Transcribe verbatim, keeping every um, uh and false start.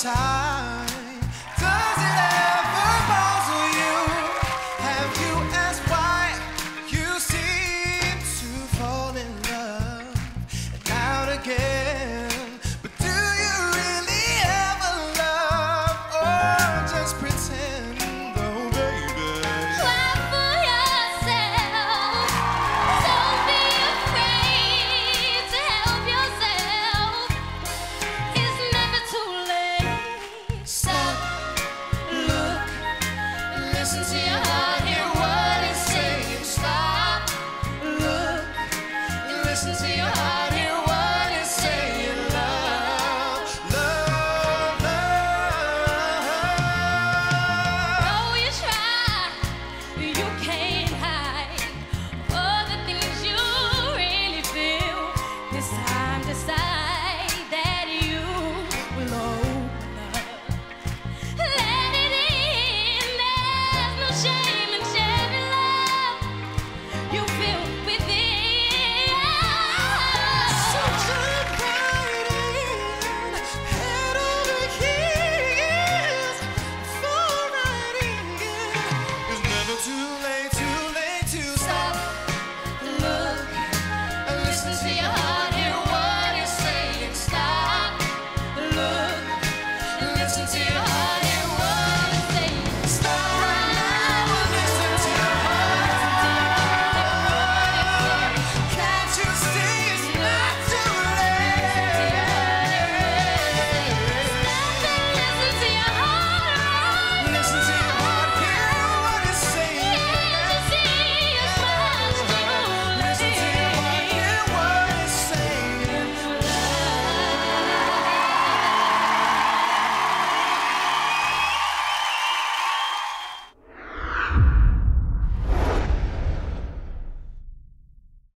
time. Does it ever puzzle you? Have you asked why you seem to fall in love and out again? But do you really ever love or just pretend, oh baby? Clap for yourself. Don't be afraid to help yourself. It's never too late. Stop, look, and listen to your heart, hear what it's saying. Stop, look, and listen to your heart, hear what it's saying. Love, love, love. Though you try, you can't